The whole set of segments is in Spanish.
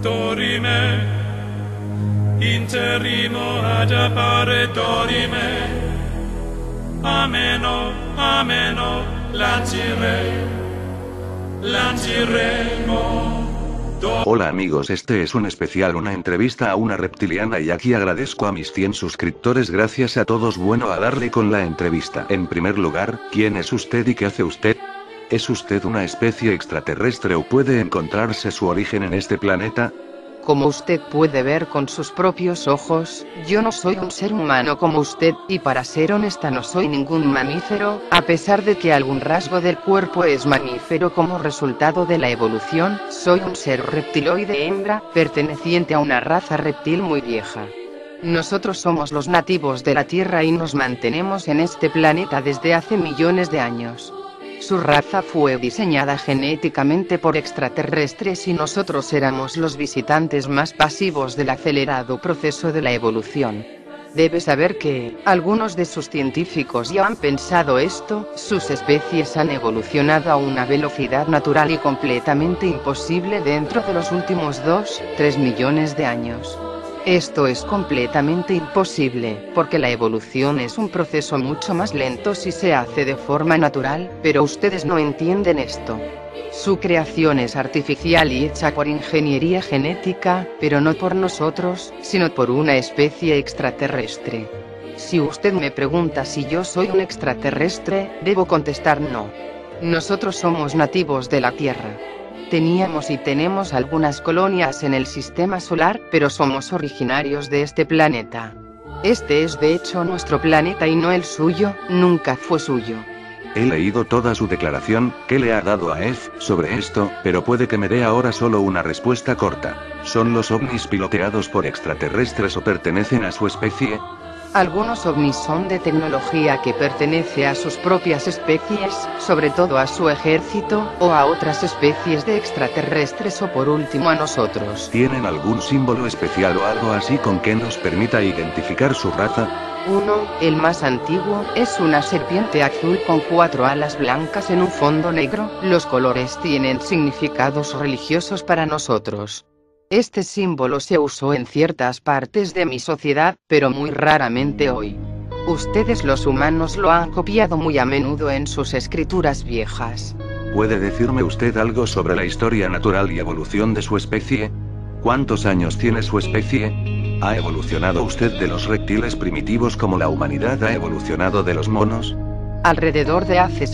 dorime, interrimo ad appare dorime, ameno, ameno, lanciremo. Hola amigos, este es un especial, una entrevista a una reptiliana, y aquí agradezco a mis 100 suscriptores, gracias a todos. Bueno, a darle con la entrevista. En primer lugar, ¿quién es usted y qué hace usted? ¿Es usted una especie extraterrestre o puede encontrarse su origen en este planeta? Como usted puede ver con sus propios ojos, yo no soy un ser humano como usted, y para ser honesta no soy ningún mamífero, a pesar de que algún rasgo del cuerpo es mamífero como resultado de la evolución. Soy un ser reptiloide hembra, perteneciente a una raza reptil muy vieja. Nosotros somos los nativos de la Tierra y nos mantenemos en este planeta desde hace millones de años. Su raza fue diseñada genéticamente por extraterrestres y nosotros éramos los visitantes más pasivos del acelerado proceso de la evolución. Debe saber que, algunos de sus científicos ya han pensado esto, sus especies han evolucionado a una velocidad natural y completamente imposible dentro de los últimos 2-3 millones de años. Esto es completamente imposible, porque la evolución es un proceso mucho más lento si se hace de forma natural, pero ustedes no entienden esto. Su creación es artificial y hecha por ingeniería genética, pero no por nosotros, sino por una especie extraterrestre. Si usted me pregunta si yo soy un extraterrestre, debo contestar no. Nosotros somos nativos de la Tierra. Teníamos y tenemos algunas colonias en el sistema solar, pero somos originarios de este planeta. Este es de hecho nuestro planeta y no el suyo, nunca fue suyo. He leído toda su declaración, que le ha dado a Ef, sobre esto, pero puede que me dé ahora solo una respuesta corta. ¿Son los ovnis piloteados por extraterrestres o pertenecen a su especie? Algunos ovnis son de tecnología que pertenece a sus propias especies, sobre todo a su ejército, o a otras especies de extraterrestres, o por último a nosotros. ¿Tienen algún símbolo especial o algo así con que nos permita identificar su raza? Uno, el más antiguo, es una serpiente azul con 4 alas blancas en un fondo negro. Los colores tienen significados religiosos para nosotros. Este símbolo se usó en ciertas partes de mi sociedad, pero muy raramente hoy. Ustedes los humanos lo han copiado muy a menudo en sus escrituras viejas. ¿Puede decirme usted algo sobre la historia natural y evolución de su especie? ¿Cuántos años tiene su especie? ¿Ha evolucionado usted de los reptiles primitivos como la humanidad ha evolucionado de los monos? Alrededor de hace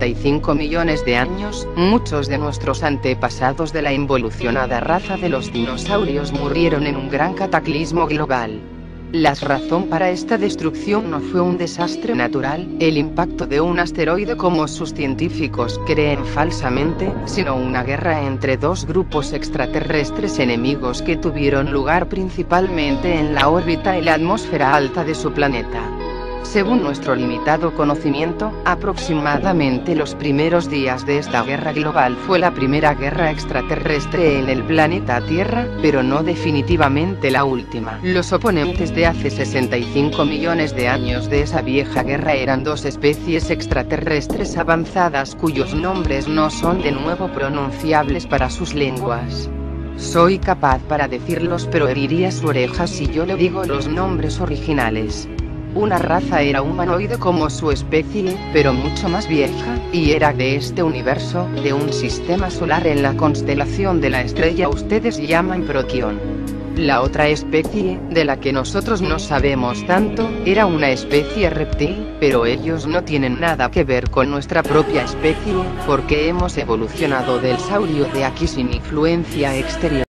65 millones de años, muchos de nuestros antepasados de la involucionada raza de los dinosaurios murieron en un gran cataclismo global. La razón para esta destrucción no fue un desastre natural, el impacto de un asteroide como sus científicos creen falsamente, sino una guerra entre dos grupos extraterrestres enemigos que tuvieron lugar principalmente en la órbita y la atmósfera alta de su planeta. Según nuestro limitado conocimiento, aproximadamente los primeros días de esta guerra global fue la primera guerra extraterrestre en el planeta Tierra, pero no definitivamente la última. Los oponentes de hace 65 millones de años de esa vieja guerra eran dos especies extraterrestres avanzadas cuyos nombres no son de nuevo pronunciables para sus lenguas. Soy capaz para decirlos, pero heriría su oreja si yo le digo los nombres originales. Una raza era humanoide como su especie, pero mucho más vieja, y era de este universo, de un sistema solar en la constelación de la estrella ustedes llaman Proquión. La otra especie, de la que nosotros no sabemos tanto, era una especie reptil, pero ellos no tienen nada que ver con nuestra propia especie, porque hemos evolucionado del saurio de aquí sin influencia exterior.